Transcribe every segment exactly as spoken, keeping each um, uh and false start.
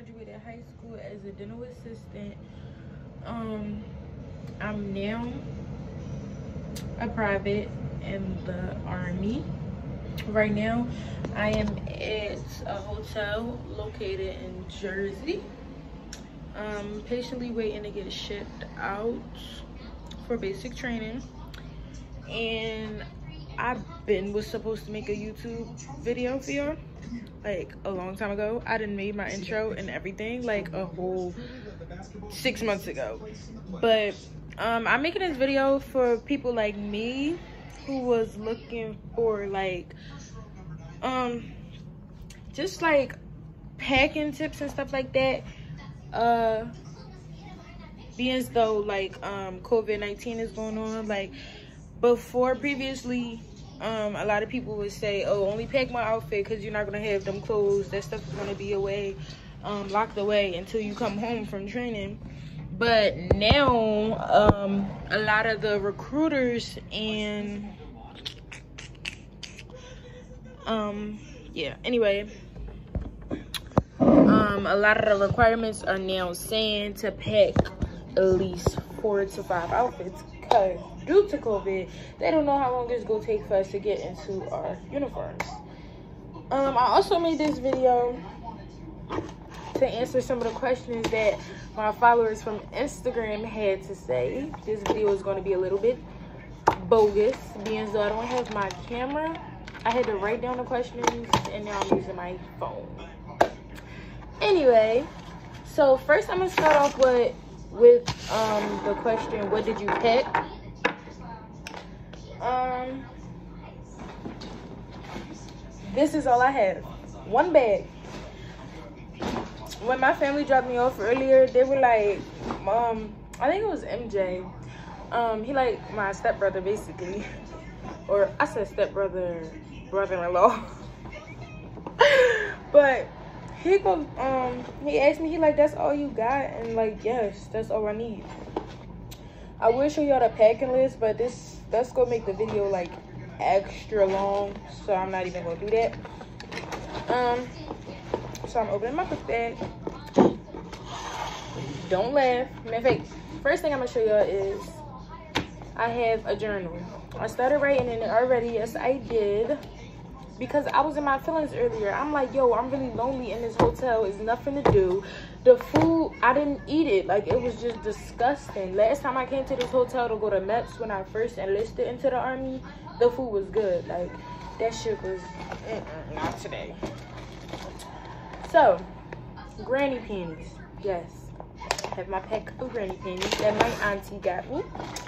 graduated high school as a dental assistant. Um, I'm now a private in the Army. Right now, I am at a hotel located in Jersey. Um, patiently waiting to get shipped out for basic training. And I've been was supposed to make a YouTube video for y'all like a long time ago. I done made my intro and everything like a whole six months ago. But um, I'm making this video for people like me who was looking for like um just like packing tips and stuff like that. Uh, being as though like um COVID nineteen is going on, like before previously, um, a lot of people would say, oh, only pack my outfit because you're not going to have them clothes. That stuff is going to be away, um, locked away until you come home from training. But now, um, a lot of the recruiters and, um, yeah, anyway, um, a lot of the requirements are now saying to pack at least four to five outfits because due to COVID, they don't know how long it's gonna take for us to get into our uniforms. Um, I also made this video to answer some of the questions that my followers from Instagram had to say. This video is gonna be a little bit bogus, being as though I don't have my camera. I had to write down the questions, and now I'm using my phone. Anyway, so first I'm gonna start off with with um the question, what did you pack? Um, this is all I have. One bag. When my family dropped me off earlier, they were like, um, I think it was M J. Um, he like my stepbrother basically. Or I said stepbrother, brother-in-law. But he goes, um, he asked me, he like, that's all you got? And like, yes, that's all I need. I will show y'all the packing list, but this that's gonna make the video like extra long, so I'm not even gonna do that. Um, so I'm opening my book bag. Don't laugh. Matter of fact, first thing I'm gonna show y'all is I have a journal. I started writing in it already. Yes, I did. Because I was in my feelings earlier. I'm like, yo, I'm really lonely in this hotel. It's nothing to do. The food, I didn't eat it. Like, it was just disgusting. Last time I came to this hotel to go to MEPS when I first enlisted into the Army, the food was good. Like, that shit was, mm-mm, not today. So, granny panties. Yes. I have my pack of granny panties that my auntie got me.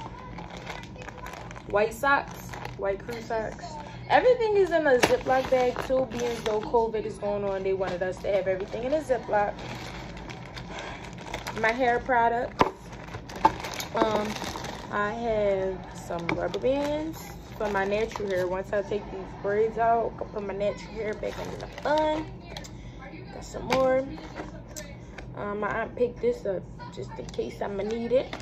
White socks. White crew socks. Everything is in a Ziploc bag too, being as though COVID is going on. They wanted us to have everything in a Ziploc. My hair products. Um, I have some rubber bands for my natural hair. Once I take these braids out, I'll put my natural hair back into the bun. Got some more. Um, my aunt picked this up just in case I'm gonna need it.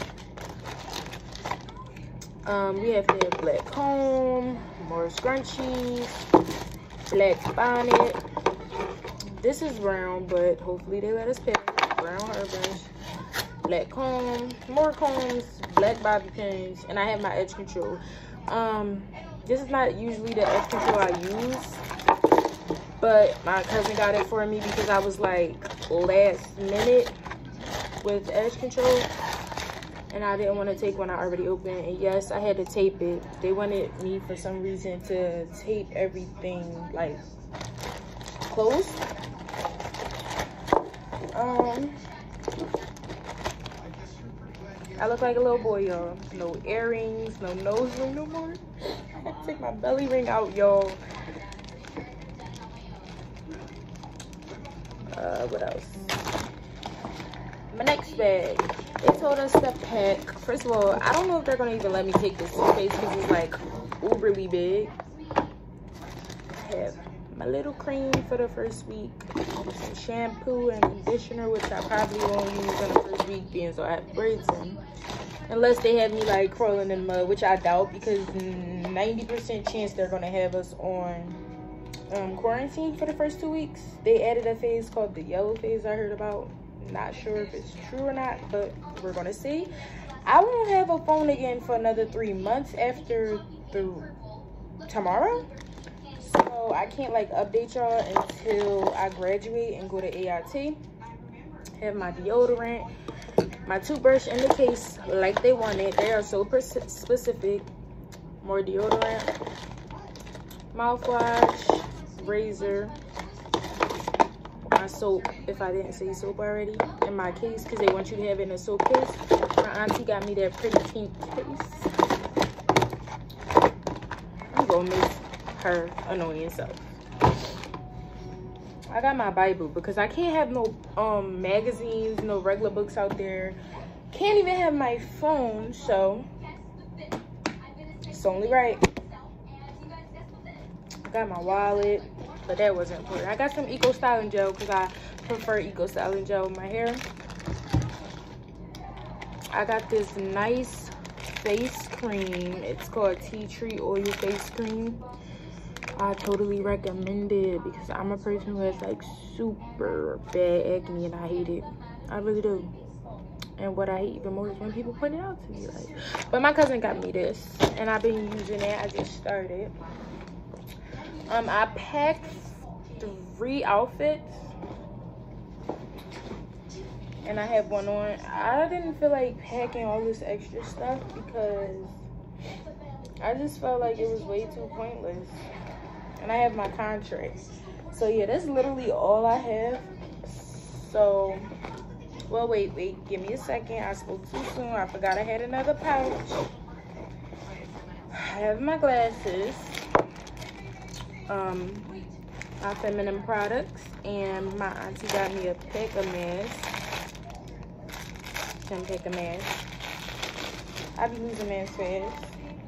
Um, we have the black comb, more scrunchies, black bonnet. This is brown, but hopefully they let us pick. Brown hair brush, black comb, more combs, black bobby pins, and I have my edge control. Um, this is not usually the edge control I use, but my cousin got it for me because I was like last minute with edge control. And I didn't want to take one I already opened. And yes, I had to tape it. They wanted me for some reason to tape everything like closed. Um, I look like a little boy, y'all. No earrings, no nose ring no more. I had to take my belly ring out, y'all. Uh, what else? My next bag. They told us to pack. First of all, I don't know if they're gonna even let me take this suitcase because it's like uberly big. I have my little cream for the first week, some shampoo and conditioner, which I probably won't use in the first week being so I have braids in. Unless they have me like crawling in mud, which I doubt because ninety percent chance they're gonna have us on um, quarantine for the first two weeks. They added a phase called the yellow phase I heard about. Not sure if it's true or not, but we're gonna see. I won't have a phone again for another three months after through tomorrow. So I can't like update y'all until I graduate and go to A I T. Have my deodorant, my toothbrush in the case like they wanted. They are so specific. More deodorant, mouthwash, razor, my soap, if I didn't say soap already, in my case, because they want you to have it in a soap case. My auntie got me that pretty pink case. I'm gonna miss her annoying self. I got my Bible because I can't have no um magazines, no regular books out there. Can't even have my phone, so it's only right. I got my wallet, but that wasn't important. I got some Eco Styling Gel because I prefer Eco Styling Gel with my hair. I got this nice face cream. It's called Tea Tree Oil Face Cream. I totally recommend it because I'm a person who has like super bad acne and I hate it. I really do. And what I hate even more is when people point it out to me. Like, but my cousin got me this and I've been using it. I just started. Um, I packed three outfits and I have one on. I didn't feel like packing all this extra stuff because I just felt like it was way too pointless. And I have my contract. So yeah, that's literally all I have. So, well, wait, wait, give me a second. I spoke too soon. I forgot I had another pouch. I have my glasses. Um, my feminine products. And my auntie got me a pack of masks. Ten pack of masks. I be losing masks fast.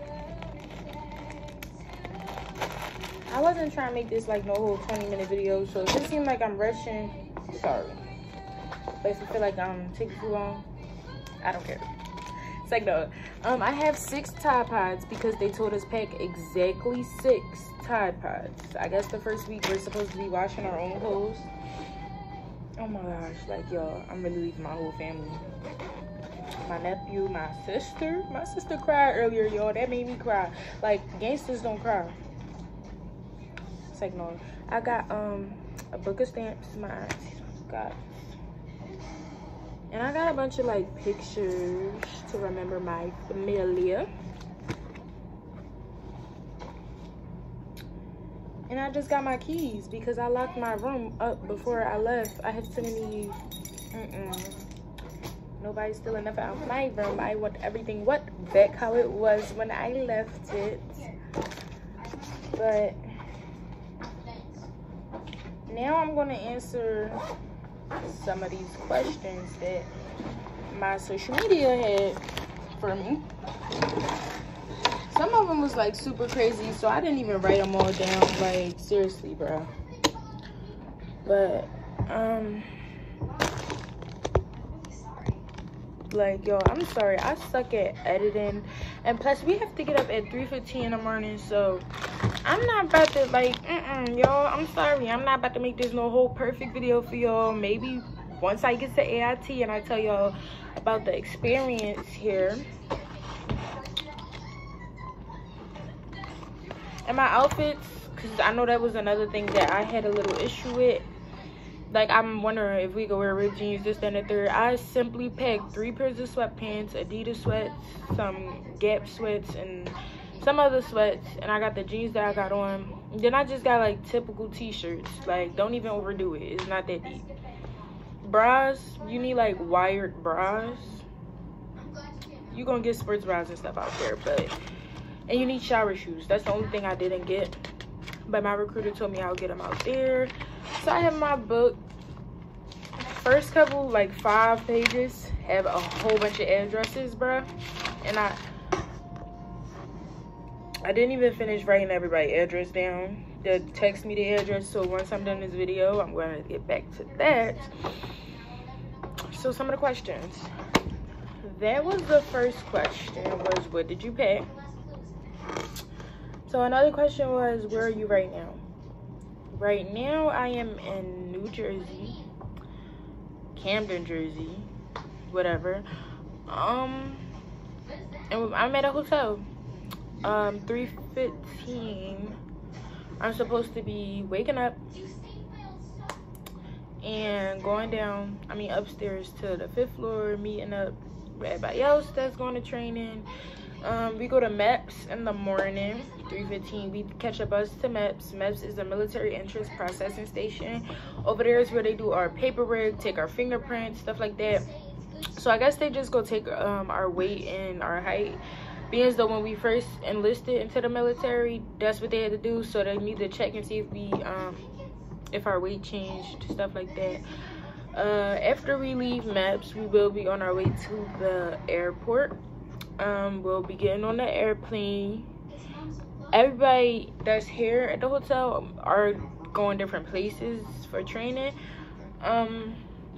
I wasn't trying to make this like no whole twenty minute video, so if it seems like I'm rushing, sorry. But if you feel like I'm taking too long, I don't care. It's like no. Um, I have six Tide Pods because they told us pack exactly six Tide Pods. I guess the first week we're supposed to be washing our own clothes. Oh my gosh, like y'all, I'm really leaving my whole family. My nephew, my sister. My sister cried earlier, y'all. That made me cry. Like, gangsters don't cry. It's like no. I got um a book of stamps. My auntie got. And I got a bunch of like pictures to remember my familia. And I just got my keys because I locked my room up before I left. I had so many, mm-mm. Nobody's stealing nothing out of my room. I want everything what back how it was when I left it. But now I'm gonna answer some of these questions that my social media had for me. Some of them was like super crazy, so I didn't even write them all down. Like seriously, bro. But um, like yo, I'm sorry. I suck at editing, and plus we have to get up at three fifteen in the morning, so I'm not about to like, mm-mm, y'all. I'm sorry. I'm not about to make this no whole perfect video for y'all. Maybe once I get to A I T and I tell y'all about the experience here. And my outfits, because I know that was another thing that I had a little issue with. Like, I'm wondering if we could wear ripped jeans, this, that, and the third. I simply packed three pairs of sweatpants, Adidas sweats, some Gap sweats, and some other sweats. And I got the jeans that I got on. And then I just got, like, typical t-shirts. Like, don't even overdo it. It's not that deep. Bras, you need, like, wired bras. You're going to get sports bras and stuff out there, but... And you need shower shoes. That's the only thing I didn't get. But my recruiter told me I'll get them out there. So I have my book. First couple, like five pages, have a whole bunch of addresses, bruh. And I I didn't even finish writing everybody's address down. They text me the address, so once I'm done this video, I'm going to get back to that. So some of the questions. That was the first question, was what did you pack? So another question was, where are you right now? right now I am in New Jersey, Camden, Jersey, whatever. Um, and I'm at a hotel. Um, three fifteen. I'm supposed to be waking up and going down, I mean upstairs to the fifth floor, meeting up with everybody else that's going to training. Um, we go to MEPS in the morning, three fifteen. We catch a bus to MEPS. MEPS is a military entrance processing station. Over there is where they do our paperwork, take our fingerprints, stuff like that. So I guess they just go take um, our weight and our height. Being as though when we first enlisted into the military, that's what they had to do. So they need to check and see if we, um, if our weight changed, stuff like that. Uh, after we leave MEPS, we will be on our way to the airport. Um, we'll be getting on the airplane. Everybody that's here at the hotel are going different places for training. Um,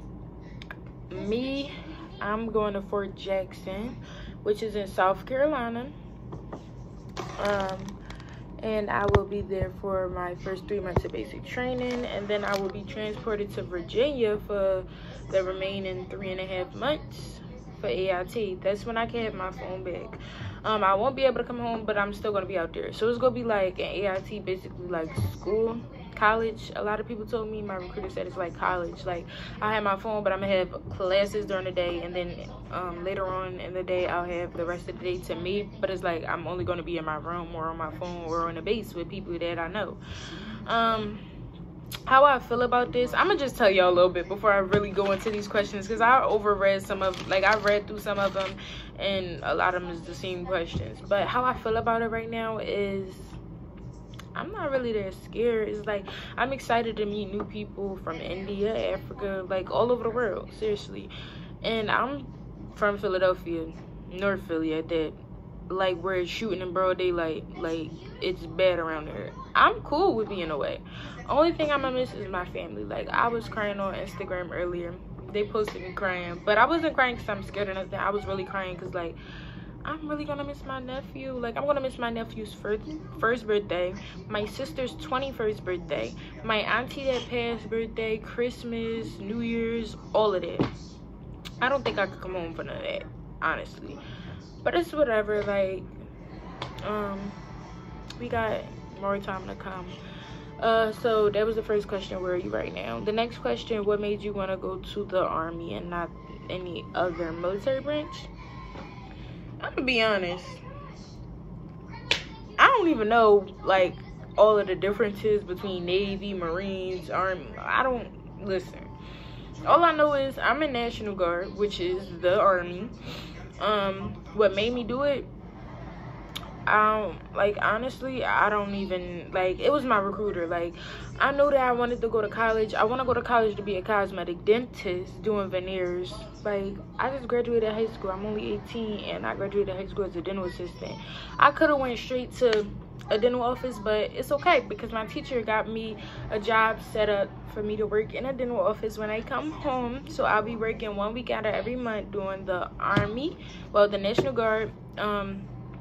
me, I'm going to Fort Jackson, which is in South Carolina. Um, and I will be there for my first three months of basic training, and then I will be transported to Virginia for the remaining three and a half months for A I T. That's when I can have my phone back. Um, I won't be able to come home, but I'm still gonna be out there. So it's gonna be like an A I T, basically like school, college. A lot of people told me, my recruiter said it's like college. Like I have my phone, but I'm gonna have classes during the day, and then um, later on in the day I'll have the rest of the day to me. But it's like I'm only gonna be in my room or on my phone or on the base with people that I know. Um, how I feel about this, I'm gonna just tell y'all a little bit before I really go into these questions, because I overread some of, like I read through some of them, and a lot of them is the same questions. But how I feel about it right now is I'm not really that scared. It's like I'm excited to meet new people from India, Africa, like all over the world, seriously. And I'm from Philadelphia, North Philly at that, like where it's shooting in broad daylight, like it's bad around there. I'm cool with being away. Only thing I'm gonna miss is my family. Like I was crying on Instagram earlier. They posted me crying, but I wasn't crying because I'm scared or nothing. I was really crying because like I'm really gonna miss my nephew. Like I'm gonna miss my nephew's first first birthday, my sister's twenty-first birthday, my auntie that passed birthday, Christmas, New Year's, all of that. I don't think I could come home for none of that, honestly. But it's whatever. Like um we got more time to come. Uh so that was the first question, where are you right now? The next question, what made you want to go to the Army and not any other military branch? I'm gonna be honest, I don't even know like all of the differences between Navy, Marines, Army. I don't listen. All I know is I'm in National Guard, which is the Army. Um what made me do it, um like honestly I don't even, like it was my recruiter. Like I know that I wanted to go to college. I want to go to college to be a cosmetic dentist doing veneers. Like I just graduated high school. I'm only eighteen and I graduated high school as a dental assistant. I could have went straight to a dental office, but it's okay because my teacher got me a job set up for me to work in a dental office when I come home. So I'll be working one week out of every month doing the Army, well the National Guard. um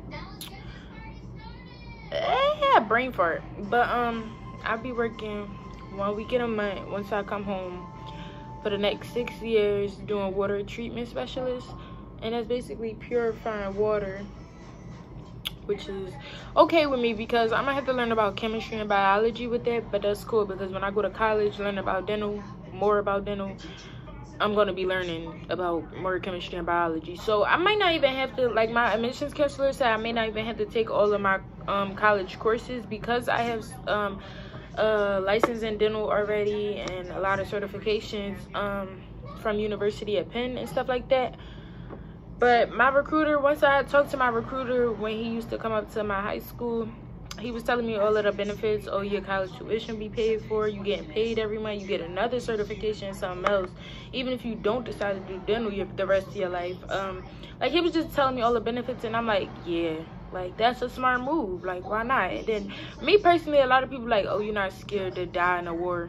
yeah, brain fart. But um I'll be working one week in a month once I come home for the next six years doing water treatment specialist, and that's basically purifying water, which is okay with me because I'm gonna have to learn about chemistry and biology with that. But that's cool because when I go to college, learn about dental, more about dental, I'm gonna be learning about more chemistry and biology. So I might not even have to, like my admissions counselor said, I may not even have to take all of my um college courses because I have um uh license in dental already and a lot of certifications um from University of Penn and stuff like that. But my recruiter, once I talked to my recruiter when he used to come up to my high school, he was telling me all of the benefits. Oh, your college tuition be paid for, you getting paid every month, you get another certification, something else, even if you don't decide to do dental your, the rest of your life. Um like he was just telling me all the benefits, and I'm like, yeah, like that's a smart move. Like why not? And then me personally, a lot of people like, oh, you're not scared to die in a war.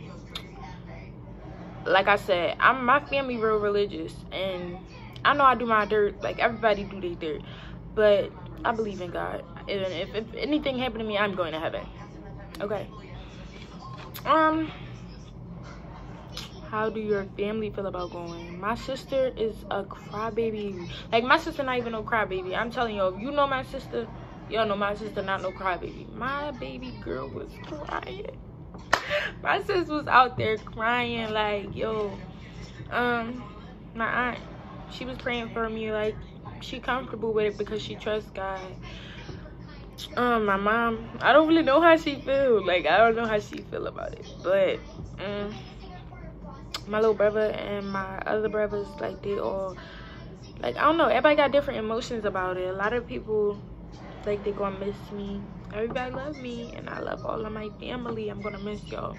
Like I said, I'm my family real religious, and I know I do my dirt, like everybody do their dirt, but I believe in God. And if, if anything happened to me, I'm going to heaven. Okay. Um, how do your family feel about going? My sister is a crybaby. Like, my sister not even no crybaby. I'm telling you, if you know my sister, y'all know my sister not no crybaby. My baby girl was crying. My sis was out there crying, like, yo. Um, my aunt, she was praying for me, like, she comfortable with it because she trusts God. Um, my mom, I don't really know how she feel. Like, I don't know how she feel about it. But, um, my little brother and my other brothers, like, they all, like, I don't know, everybody got different emotions about it. A lot of people, like, they gonna miss me. Everybody love me, and I love all of my family. I'm gonna miss y'all.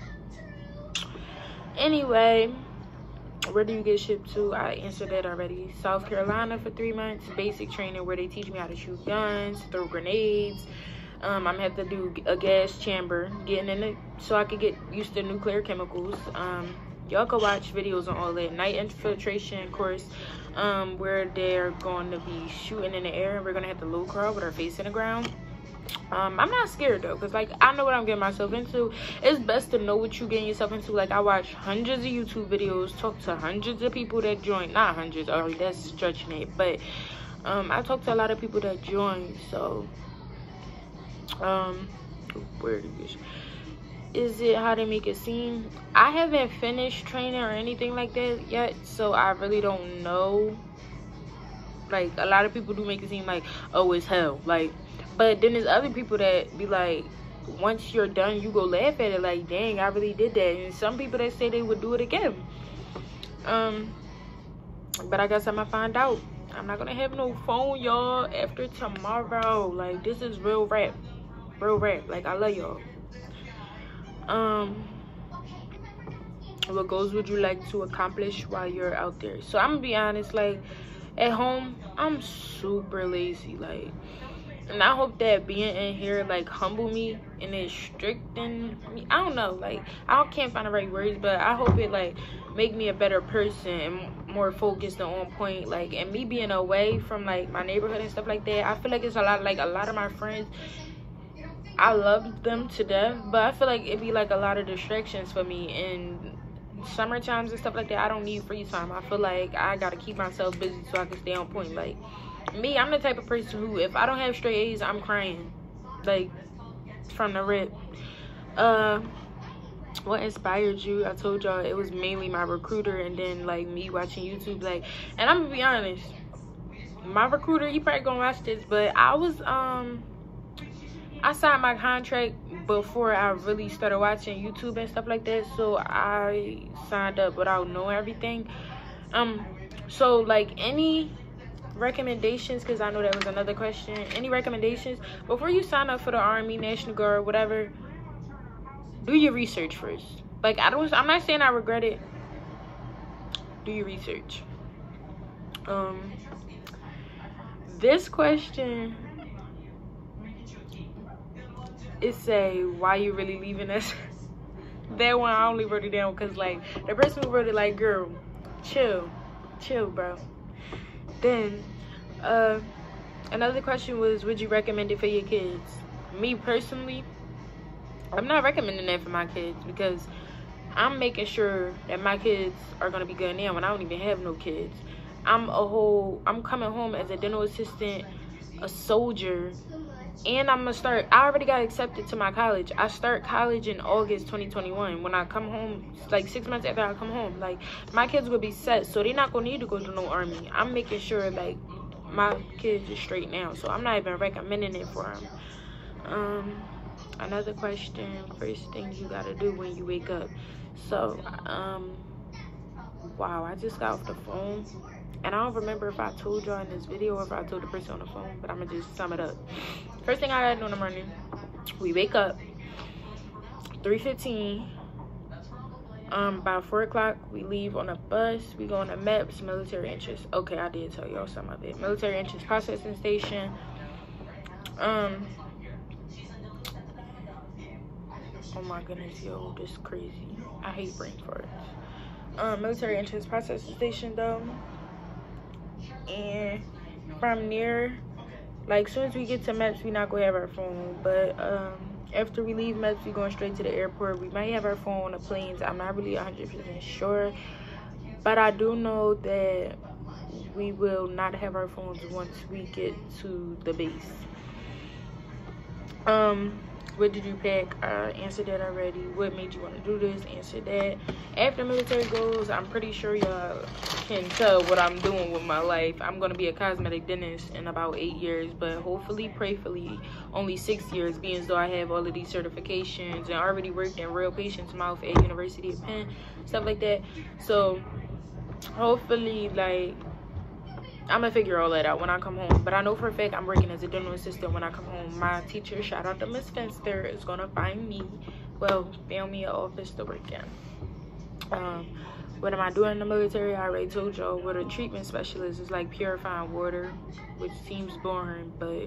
Anyway, where do you get shipped to? I answered that already. South Carolina for three months, basic training where they teach me how to shoot guns, throw grenades. Um, I'm gonna have to do a gas chamber, getting in it so I could get used to nuclear chemicals. Um, y'all can watch videos on all that. Night infiltration course, um, where they're going to be shooting in the air, and we're gonna have to low crawl with our face in the ground. Um, I'm not scared though, because like I know what I'm getting myself into. It's best to know what you're getting yourself into. Like, I watch hundreds of YouTube videos, talk to hundreds of people that join, not hundreds, or that's stretching it, but um, I talk to a lot of people that join. So um, where is it? How they make it seem? I haven't finished training or anything like that yet, so I really don't know. Like, a lot of people do make it seem like, oh, it's hell, like. But then there's other people that be like, once you're done, you go laugh at it, like, dang, I really did that. And some people that say they would do it again. Um, but I guess I'm gonna find out. I'm not gonna have no phone, y'all, after tomorrow. Like, this is real rap, real rap. Like, I love y'all. Um, what goals would you like to accomplish while you're out there? So I'm gonna be honest, like, at home, I'm super lazy, like. And I hope that being in here, like, humble me and it's strengthen me. I don't know, like, I can't find the right words, but I hope it, like, make me a better person and more focused and on point. Like, and me being away from, like, my neighborhood and stuff like that, I feel like it's a lot, like, a lot of my friends, I love them to death, but I feel like it'd be, like, a lot of distractions for me. And summer times and stuff like that, I don't need free time. I feel like I gotta keep myself busy so I can stay on point. Like, me, I'm the type of person who, if I don't have straight A's, I'm crying, like, from the rip. Uh, what inspired you? I told y'all it was mainly my recruiter, and then, like, me watching YouTube. Like, and I'm gonna be honest, my recruiter, he probably gonna watch this, but I was, um, I signed my contract before I really started watching YouTube and stuff like that, so I signed up without knowing everything. Um, so, like, any recommendations, because I know that was another question, any recommendations before you sign up for the Army, National Guard, whatever? Do your research first. Like, I don't, I'm not saying I regret it. Do your research. Um this question, it say, why you really leaving us? That one I only wrote it down because, like, the person who wrote it, like, girl, chill chill bro. Then uh another question was, would you recommend it for your kids? Me personally, I'm not recommending that for my kids, because I'm making sure that my kids are gonna be good now when I don't even have no kids. I'm a whole I'm coming home as a dental assistant, a soldier, and I'm gonna start, I already got accepted to my college. I start college in August twenty twenty-one. When I come home, like six months after I come home, like, my kids will be set, so they're not gonna need to go to no Army. I'm making sure, like, my kids are straight now, so I'm not even recommending it for them. Um another question, first thing you gotta do when you wake up. So um wow, I just got off the phone, and I don't remember if I told y'all in this video or if I told the person on the phone, but I'm gonna just sum it up. First thing I gotta do in the morning, we wake up three fifteen. Um, by four o'clock, we leave on a bus. We go on a MEPS, military interest. Okay, I did tell y'all some of it. Military interest processing station. Um, oh my goodness, yo, this is crazy. I hate brain farts. Um, military interest processing station though. And from there, like, as soon as we get to MEPS, we not gonna have our phone. But um, after we leave Mets, we going straight to the airport. We might have our phone on the planes. I'm not really one hundred percent sure, but I do know that we will not have our phones once we get to the base. Um, what did you pack? I answered that already. What made you want to do this? Answered that. After military goals, I'm pretty sure y'all can tell what I'm doing with my life. I'm going to be a cosmetic dentist in about eight years, but hopefully, prayfully, only six years, being as though I have all of these certifications and already worked in real patient's mouth at University of Penn, stuff like that. So, hopefully, like, I'm gonna figure all that out when I come home. But I know for a fact I'm working as a dental assistant when I come home. My teacher, shout out to Miss Fenster, is gonna find me, well, found me an office to work in. Um, what am I doing in the military? I already told y'all. What a treatment specialist is, like purifying water, which seems boring, but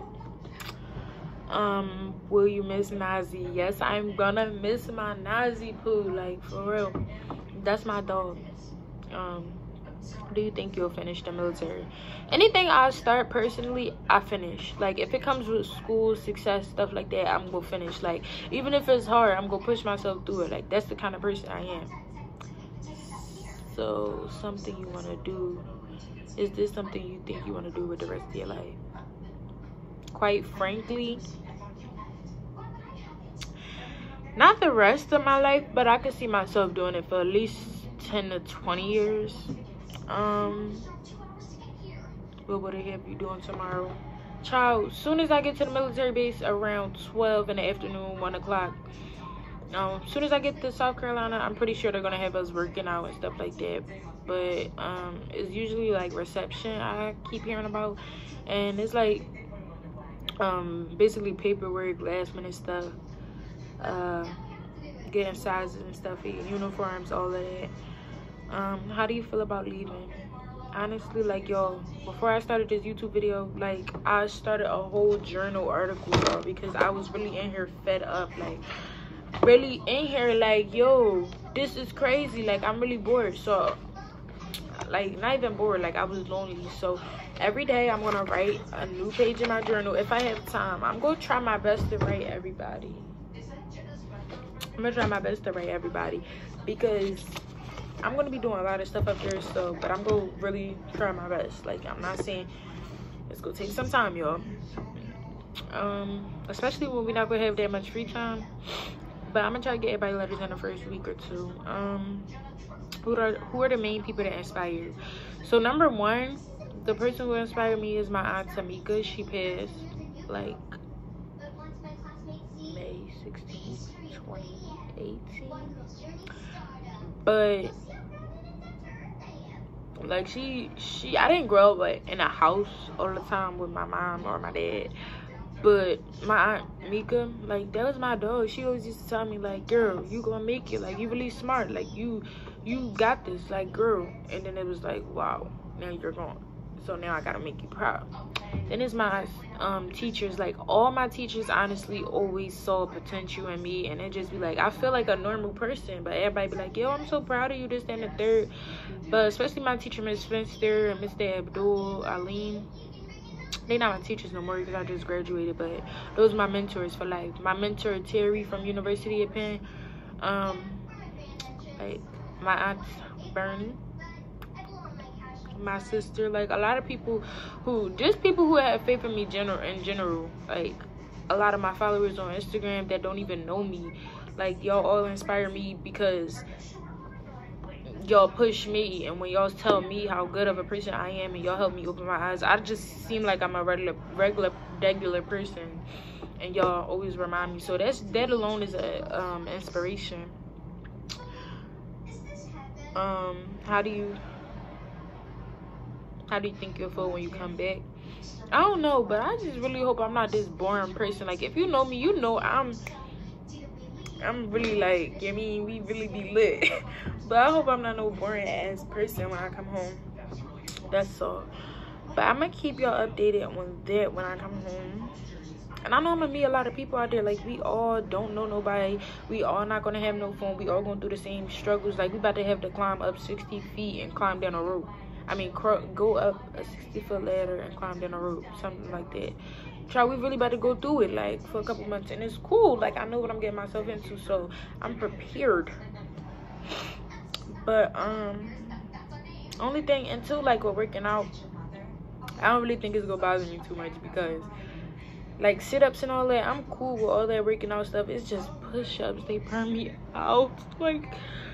um, will you miss Nazi? Yes, I'm gonna miss my Nazi poo, like for real. That's my dog. Um, do you think you'll finish the military? Anything I start personally, I finish. Like if it comes with school, success, stuff like that, I'm gonna finish. Like even if it's hard, I'm gonna push myself through it. Like that's the kind of person I am. So something you want to do, is this something you think you want to do with the rest of your life? Quite frankly, not the rest of my life, but I could see myself doing it for at least ten to twenty years. Um, what would I have you doing tomorrow? Child, as soon as I get to the military base around twelve in the afternoon, one o'clock, um, as soon as I get to South Carolina, I'm pretty sure they're going to have us working out and stuff like that. But um, it's usually like reception I keep hearing about. And it's like um, basically paperwork, last minute stuff, uh, getting sizes and stuff, uniforms, all of that. Um, how do you feel about leaving? Honestly, like y'all, before I started this YouTube video, like I started a whole journal article, y'all, because I was really in here fed up, like really in here like, yo, this is crazy, like I'm really bored. So like not even bored, like I was lonely. So every day I'm gonna write a new page in my journal if I have time. I'm gonna try my best to write everybody. I'm gonna try my best to write everybody because I'm gonna be doing a lot of stuff up there, so but I'm gonna really try my best. Like I'm not saying it's gonna take some time, y'all. Um, especially when we're not gonna have that much free time. But I'm gonna try to get everybody letters in the first week or two. Um, who are who are the main people that inspire you? So number one, the person who inspired me is my aunt Tamika. She passed like May sixteenth, twenty eighteen. But like she she I didn't grow up like in a house all the time with my mom or my dad, but my aunt Mika, like that was my dog. She always used to tell me like, girl, you gonna make it, like you really smart, like you you got this, like girl. And then it was like, wow, now you're gone, so now I gotta make you proud. Then it's my um teachers. Like all my teachers honestly always saw potential in me, and it just be like I feel like a normal person, but everybody be like, yo, I'm so proud of you, this, that, and the third. But especially my teacher, Miss Finster and Mister Abdul Aline, they not my teachers no more because I just graduated, but those are my mentors for life. My mentor Terry from University of Penn, um like my aunt Bernie, my sister, like a lot of people who just people who have faith in me general in general, like a lot of my followers on Instagram that don't even know me, like y'all all inspire me because y'all push me, and when y'all tell me how good of a person I am and y'all help me open my eyes, I just seem like I'm a regular regular regular person, and y'all always remind me. So that's that alone is a um inspiration. Um how do you How do you think you'll feel when you come back? I don't know, but I just really hope I'm not this boring person. Like, if you know me, you know I'm I'm really like, I mean, we really be lit. But I hope I'm not no boring ass person when I come home. That's all. But I'm gonna keep y'all updated on that when I come home. And I know I'm gonna meet a lot of people out there. Like, we all don't know nobody. We all not gonna have no phone. We all going through the same struggles. Like, we about to have to climb up sixty feet and climb down a rope. I mean, go up a sixty foot ladder and climb down a rope, something like that. Child, we really about to go through it, like, for a couple months. And it's cool. Like, I know what I'm getting myself into, so I'm prepared. But, um, only thing, until, like, we're working out, I don't really think it's gonna bother me too much because, like, sit-ups and all that, I'm cool with all that working out stuff. It's just push-ups. They burn me out. Like,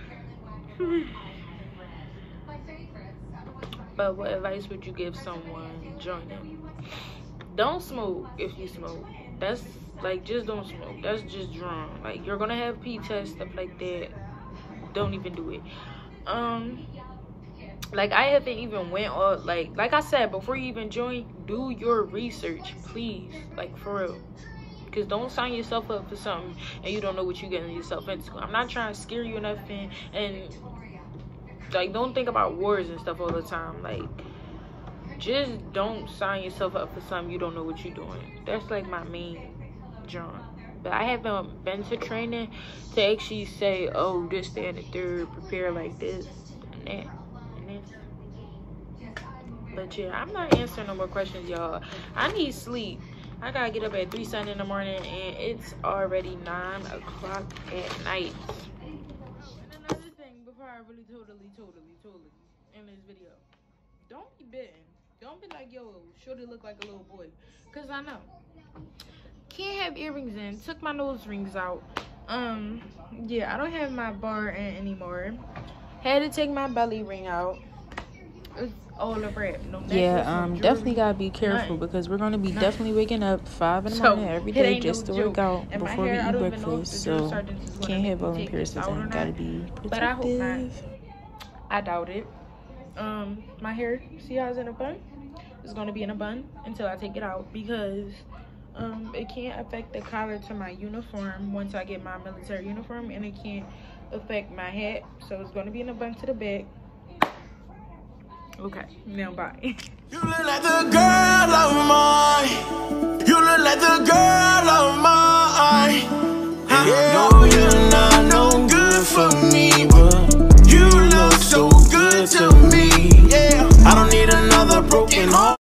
but what advice would you give someone joining? Don't smoke if you smoke. That's, like, just don't smoke. That's just wrong. Like, you're gonna have pee tests, stuff like that. Don't even do it. Um... Like, I haven't even went all, like, like I said, before you even join, do your research, please. Like, for real. Because don't sign yourself up for something and you don't know what you're getting yourself into. I'm not trying to scare you or nothing. And, like, don't think about wars and stuff all the time. Like, just don't sign yourself up for something you don't know what you're doing. That's, like, my main job. But I haven't been to training to actually say, oh, this, that, and the third, prepare like this and that. But yeah, I'm not answering no more questions, y'all. I need sleep. I gotta get up at three something in the morning, and it's already nine o'clock at night. And another thing, before I really totally, totally, totally end this video, don't be bitten. Don't be like, yo, shorty look like a little boy, cause I know. Can't have earrings in. Took my nose rings out. Um, yeah, I don't have my bar in anymore. Had to take my belly ring out. It's all a wrap. No necklace, yeah, no um, jewelry, definitely gotta be careful nothing. because we're gonna be Nothing. definitely waking up five in the So, morning every it day ain't just no to work joke. out And my before we hair, I eat don't even know if breakfast. the drill So sergeant is gonna can't make have me all take impairs this out or and not. gotta be But I hope not. protective. I doubt it. Um, my hair, see how it's in a bun? It's gonna be in a bun until I take it out because um, it can't affect the collar to my uniform once I get my military uniform, and it can't affect my hat. So it's gonna be in a bun to the back. Okay, now bye. You look like the girl of mine. You look like the girl.